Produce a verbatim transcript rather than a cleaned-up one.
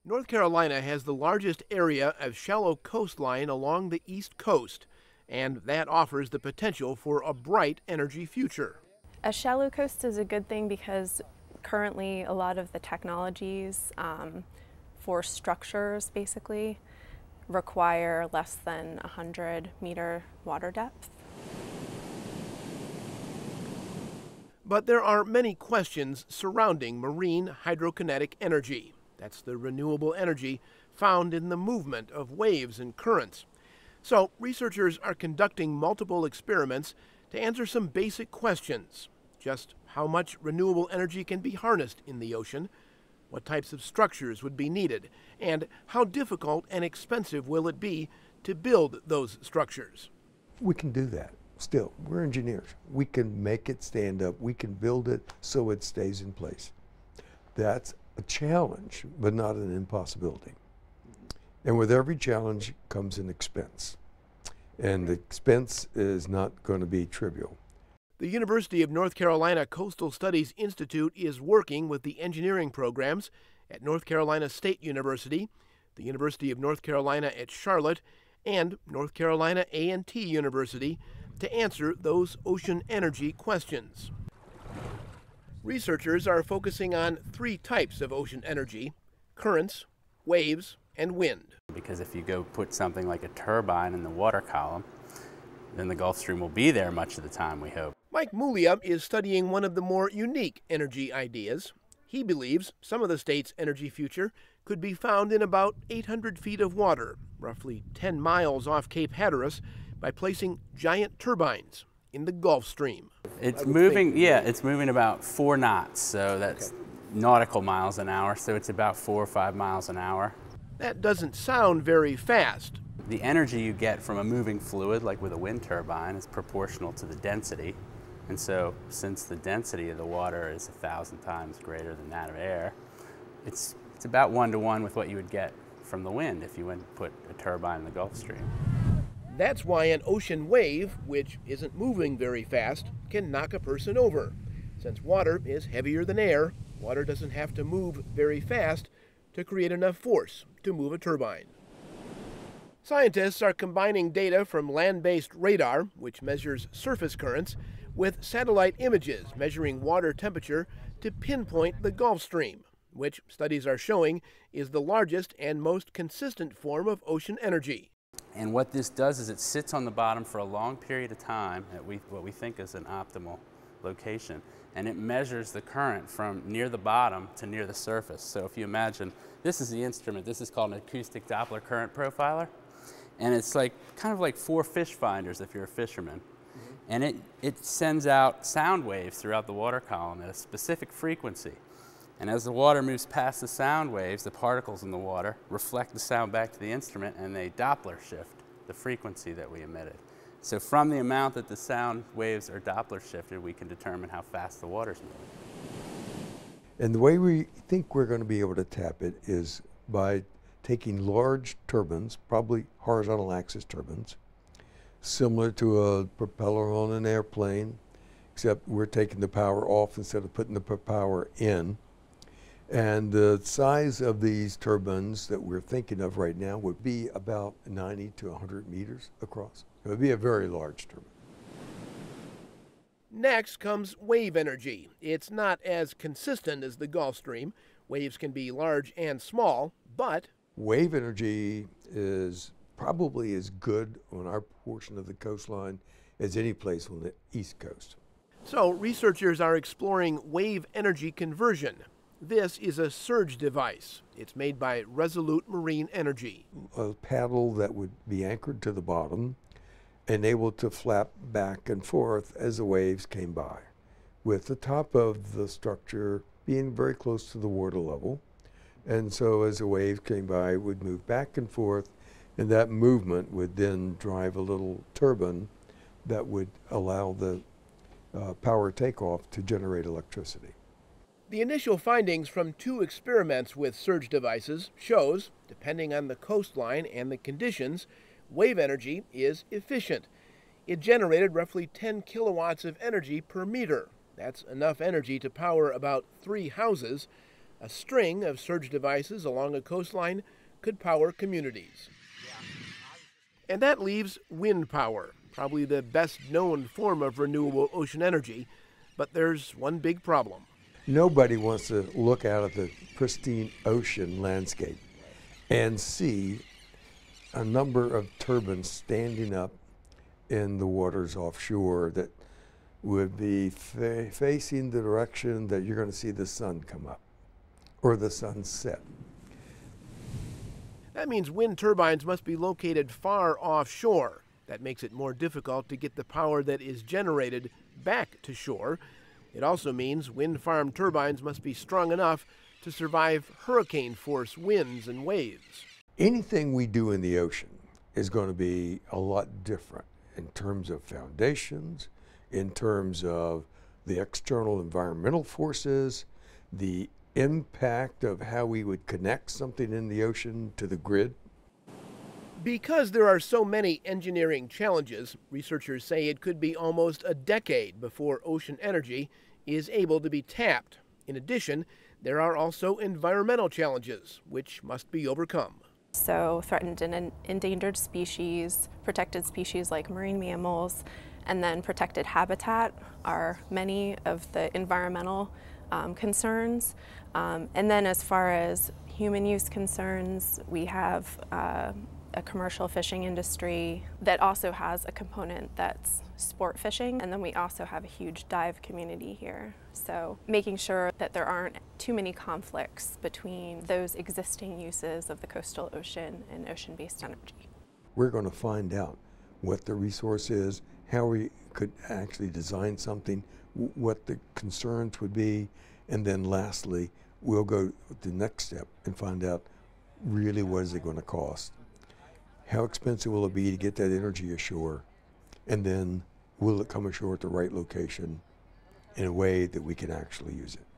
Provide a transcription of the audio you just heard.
North Carolina has the largest area of shallow coastline along the East Coast, and that offers the potential for a bright energy future. A shallow coast is a good thing because currently a lot of the technologies um, for structures basically require less than one hundred meter water depth. But there are many questions surrounding marine hydrokinetic energy. That's the renewable energy found in the movement of waves and currents. So researchers are conducting multiple experiments to answer some basic questions. Just how much renewable energy can be harnessed in the ocean, what types of structures would be needed, and how difficult and expensive will it be to build those structures. We can do that. Still, we're engineers. We can make it stand up. We can build it so it stays in place. That's a challenge, but not an impossibility. And with every challenge comes an expense. And the expense is not going to be trivial. The University of North Carolina Coastal Studies Institute is working with the engineering programs at North Carolina State University, the University of North Carolina at Charlotte, and North Carolina A and T University to answer those ocean energy questions. Researchers are focusing on three types of ocean energy: currents, waves, and wind. Because if you go put something like a turbine in the water column, then the Gulf Stream will be there much of the time, we hope. Mike Mulia is studying one of the more unique energy ideas. He believes some of the state's energy future could be found in about eight hundred feet of water, roughly ten miles off Cape Hatteras, by placing giant turbines in the Gulf Stream. It's moving, yeah, it's moving about four knots, so that's okay. Nautical miles an hour, so it's about four or five miles an hour. That doesn't sound very fast. The energy you get from a moving fluid, like with a wind turbine, is proportional to the density. And so, since the density of the water is a thousand times greater than that of air, it's, it's about one to one with what you would get from the wind if you went and put a turbine in the Gulf Stream. That's why an ocean wave, which isn't moving very fast, can knock a person over. Since water is heavier than air, water doesn't have to move very fast to create enough force to move a turbine. Scientists are combining data from land-based radar, which measures surface currents, with satellite images measuring water temperature to pinpoint the Gulf Stream, which studies are showing is the largest and most consistent form of ocean energy. And what this does is it sits on the bottom for a long period of time at we, what we think is an optimal location, and it measures the current from near the bottom to near the surface. So if you imagine, this is the instrument, this is called an acoustic Doppler current profiler, and it's like kind of like four fish finders if you're a fisherman. Mm-hmm. And it, it sends out sound waves throughout the water column at a specific frequency. And as the water moves past the sound waves, the particles in the water reflect the sound back to the instrument, and they Doppler shift the frequency that we emitted. So from the amount that the sound waves are Doppler shifted, we can determine how fast the water's moving. And the way we think we're going to be able to tap it is by taking large turbines, probably horizontal axis turbines, similar to a propeller on an airplane, except we're taking the power off instead of putting the power in. And the size of these turbines that we're thinking of right now would be about ninety to one hundred meters across. It would be a very large turbine. Next comes wave energy. It's not as consistent as the Gulf Stream. Waves can be large and small, but wave energy is probably as good on our portion of the coastline as any place on the East Coast. So researchers are exploring wave energy conversion. This is a surge device. It's made by Resolute Marine Energy. A paddle that would be anchored to the bottom and able to flap back and forth as the waves came by, with the top of the structure being very close to the water level. And so as the waves came by, it would move back and forth, and that movement would then drive a little turbine that would allow the uh, power takeoff to generate electricity. The initial findings from two experiments with surge devices shows, depending on the coastline and the conditions, wave energy is efficient. It generated roughly ten kilowatts of energy per meter. That's enough energy to power about three houses. A string of surge devices along a coastline could power communities. And that leaves wind power, probably the best known form of renewable ocean energy. But there's one big problem. Nobody wants to look out at the pristine ocean landscape and see a number of turbines standing up in the waters offshore that would be fa facing the direction that you're going to see the sun come up or the sun set. That means wind turbines must be located far offshore. That makes it more difficult to get the power that is generated back to shore. It also means wind farm turbines must be strong enough to survive hurricane-force winds and waves. Anything we do in the ocean is going to be a lot different in terms of foundations, in terms of the external environmental forces, the impact of how we would connect something in the ocean to the grid. Because there are so many engineering challenges, researchers say it could be almost a decade before ocean energy is able to be tapped. In addition, there are also environmental challenges, which must be overcome. So threatened and endangered species, protected species like marine mammals, and then protected habitat are many of the environmental um, concerns. Um, and then as far as human use concerns, we have uh, a commercial fishing industry that also has a component that's sport fishing, and then we also have a huge dive community here. So making sure that there aren't too many conflicts between those existing uses of the coastal ocean and ocean-based energy. We're going to find out what the resource is, how we could actually design something, what the concerns would be, and then lastly, we'll go the next step and find out really what is it going to cost. How expensive will it be to get that energy ashore? And then will it come ashore at the right location in a way that we can actually use it?